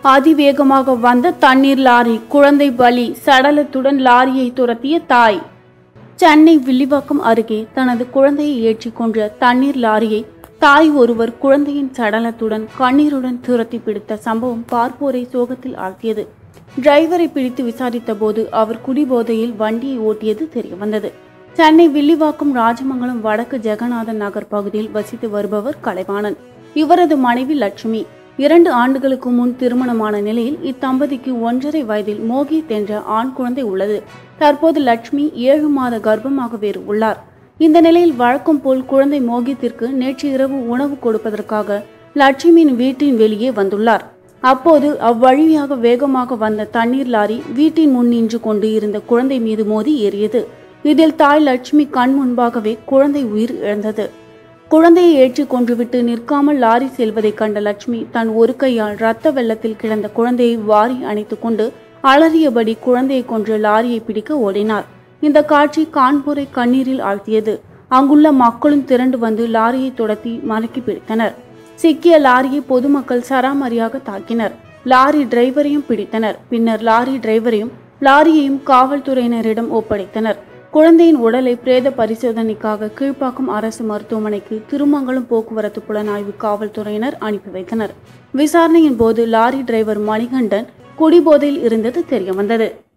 அதிவேகமாக வந்த தண்ணீர் லாரி, குழந்தை பலி, சடலத்துடன் லாரியை துரத்திய தாய். சென்னை வில்லிவாக்கம் அருகே தனது குழந்தையை ஏற்றிக் கொன்ற தண்ணீர் லாரியை தாய் ஒருவர் குழந்தையின் சடலத்துடன் கண்ணீருடன் துரத்தி பிடித்த சம்பவம் பார்ப்போரை சோகத்தில் ஆழ்த்தியது. டிரைவரை பிடித்து விசாரித்த போது அவர் குடிபோதையில் வண்டியை ஓட்டியது தெரியவந்தது. சென்னை வில்லிவாக்கம் ராஜமங்கலம் வடக்கு ஜெகநாதன் நகர் பகுதியில் வசித்து வருபவர் கலைவாணன். இவரது மனைவி லட்சுமி. 2 ஆண்டுகளுக்கு முன் திருமணமான நிலையில் இத்தம்பதிக்கு 1.5 வயதில் மோகித் என்ற ஆண் குழந்தை உள்ளது. தற்போது லட்சுமி 7 மாத கர்ப்பமாக வேறு உள்ளார். இந்த நிலையில் வழக்கம் போல் குழந்தை மோகித்திற்கு நேற்று இரவு உணவு கொடுப்பதற்காக லட்சுமியின் வீட்டின் வெளியே வந்துள்ளார். அப்போது அவ்வழியாக வேகமாக வந்த தண்ணீர் லாரி வீட்டின் முன் நின்று கொண்டு இருந்த குழந்தை மீது மோதி ஏறியது. இதில் தாய் லட்சுமி கண் முன்பாகவே குழந்தை உயிர் இழந்தது. குழந்தையை ஏற்றி கொன்றுவிட்டு நிற்காமல் லாரி செல்வதை கண்ட லட்சுமி தன் ஒரு கையால் இரத்த வெள்ளத்தில் கிடந்த குழந்தையை வாரி அணைத்துக் கொண்டு அலறியபடி குழந்தையை கொன்று லாரியை பிடிக்க ஓடினார். இந்த காட்சி கான்பூரை கண்ணீரில் ஆழ்த்தியது. அங்குள்ள மக்களும் திரண்டு வந்து லாரியை துரத்தி மடக்கி பிடித்தனர். சிக்கிய லாரியை பொதுமக்கள் சராமரியாக தாக்கினர். லாரி டிரைவரையும் பிடித்தனர். பின்னர் லாரி டிரைவரையும் லாரியையும் காவல்துறையினரிடம் ஒப்படைத்தனர். குழந்தையின் உடலை பிரேத பரிசோதனைக்காக கீழ்ப்பாக்கம் அரசு மருத்துவமனைக்கு திருமங்கலம் போக்குவரத்து புலனாய்வு காவல்துறையினர் அனுப்பி வைத்தனர். விசாரணையின் போது லாரி டிரைவர் மணிகண்டன் குடிபோதையில் இருந்தது தெரியவந்தது.